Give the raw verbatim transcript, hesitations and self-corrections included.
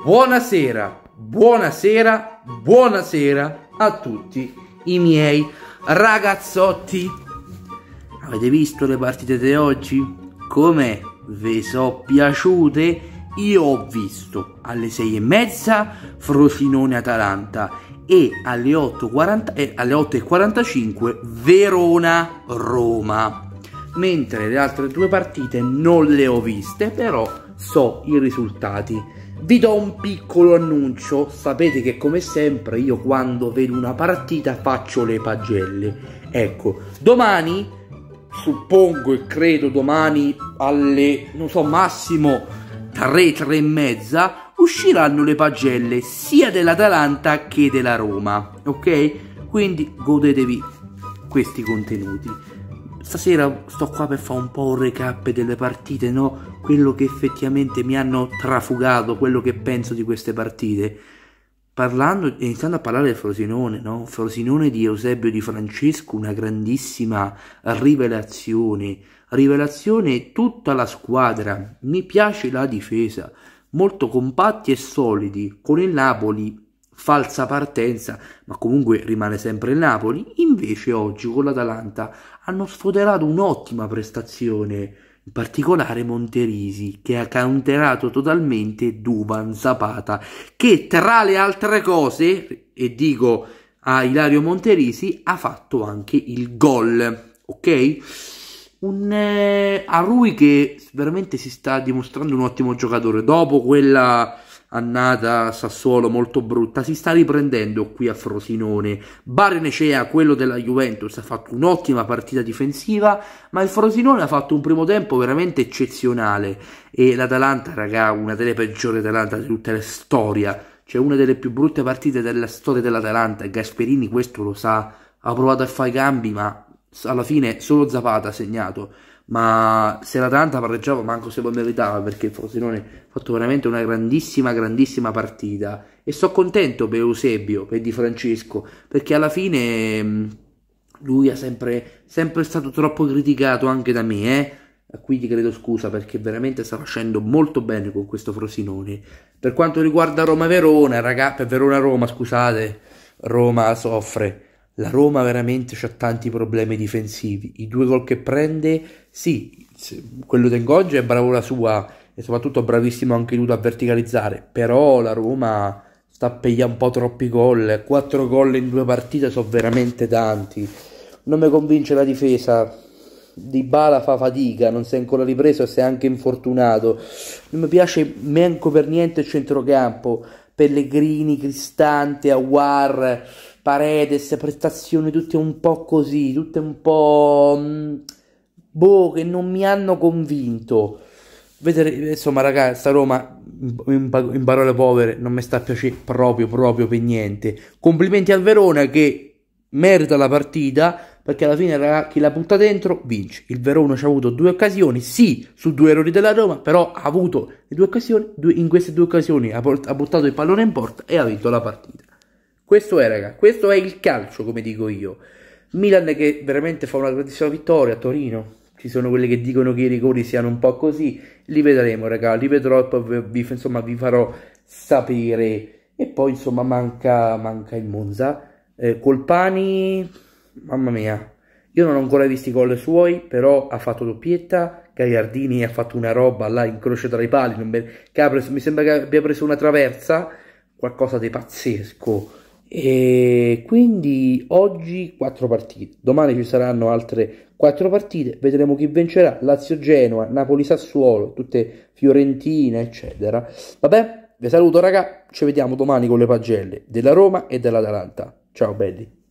Buonasera, buonasera, buonasera a tutti i miei ragazzotti. Avete visto le partite di oggi? Come vi sono piaciute? Io ho visto alle sei e mezza Frosinone-Atalanta e alle otto e quarantacinque Verona-Roma, mentre le altre due partite non le ho viste, però so i risultati. Vi do un piccolo annuncio: sapete che come sempre io quando vedo una partita faccio le pagelle. Ecco, domani, suppongo e credo domani alle, non so, massimo tre, tre e mezza, usciranno le pagelle sia dell'Atalanta che della Roma, ok? Quindi godetevi questi contenuti. Stasera sto qua per fare un po' un recap delle partite, no? Quello che effettivamente mi hanno trafugato, quello che penso di queste partite. Parlando, iniziando a parlare del Frosinone, no? Frosinone di Eusebio Di Francesco, una grandissima rivelazione. Rivelazione tutta la squadra. Mi piace la difesa, molto compatti e solidi. Con il Napoli falsa partenza, ma comunque rimane sempre il Napoli. Invece oggi con l'Atalanta hanno sfoderato un'ottima prestazione, in particolare Monterisi, che ha counterato totalmente Duvan Zapata, che tra le altre cose, e dico a Ilario Monterisi, ha fatto anche il gol, ok? Un eh, Arrui che veramente si sta dimostrando un ottimo giocatore. Dopo quella annata a Sassuolo molto brutta, si sta riprendendo qui a Frosinone. Barrenechea, quello della Juventus, ha fatto un'ottima partita difensiva, ma il Frosinone ha fatto un primo tempo veramente eccezionale. E l'Atalanta, raga, una delle peggiori Atalanta di tutta la storia, cioè una delle più brutte partite della storia dell'Atalanta. Gasperini questo lo sa, ha provato a fare i cambi, ma alla fine solo Zapata ha segnato. Ma se l'Atalanta pareggiava manco se lo meritava, perché il Frosinone ha fatto veramente una grandissima grandissima partita. E sono contento per Eusebio, per Di Francesco, perché alla fine mh, lui è sempre, sempre stato troppo criticato anche da me, eh? A cui ti chiedo scusa, perché veramente sta facendo molto bene con questo Frosinone. Per quanto riguarda Roma-Verona, raga, per Verona-Roma, scusate, Roma soffre. La Roma veramente c'ha tanti problemi difensivi. I due gol che prende, sì, quello di Ngoggia è bravura sua e soprattutto bravissimo anche lui a verticalizzare, però la Roma sta a pigliare un po' troppi gol. Quattro gol in due partite sono veramente tanti. Non mi convince la difesa. Dybala fa fatica, non si è ancora ripreso e si è anche infortunato. Non mi piace manco per niente il centrocampo. Pellegrini, Cristante, Aouar, Paredes, prestazioni tutte un po' così, tutte un po' mh, boh, che non mi hanno convinto. Vedere, insomma, ragazzi, sta Roma in, in parole povere non mi sta a piacere proprio, proprio per niente. Complimenti al Verona che merita la partita, perché alla fine, ragazzi, chi la butta dentro vince. Il Verona ci ha avuto due occasioni, sì, su due errori della Roma, però ha avuto le due occasioni, due, in queste due occasioni ha, ha buttato il pallone in porta e ha vinto la partita. Questo è, raga, questo è il calcio, come dico io. Milan che veramente fa una grandissima vittoria a Torino. Ci sono quelli che dicono che i rigori siano un po' così. Li vedremo, raga, li vedrò e poi vi, insomma, vi farò sapere. E poi, insomma, manca, manca il Monza. Eh, Colpani, mamma mia. Io non ho ancora visto i gol suoi, però ha fatto doppietta. Gagliardini ha fatto una roba là, incrocio tra i pali. Non me, che ha preso, mi sembra che abbia preso una traversa. Qualcosa di pazzesco. E quindi oggi quattro partite, domani ci saranno altre quattro partite, vedremo chi vincerà. Lazio-Genoa, Napoli-Sassuolo, tutte Fiorentina eccetera. Vabbè, vi saluto raga, ci vediamo domani con le pagelle della Roma e dell'Atalanta. Ciao belli.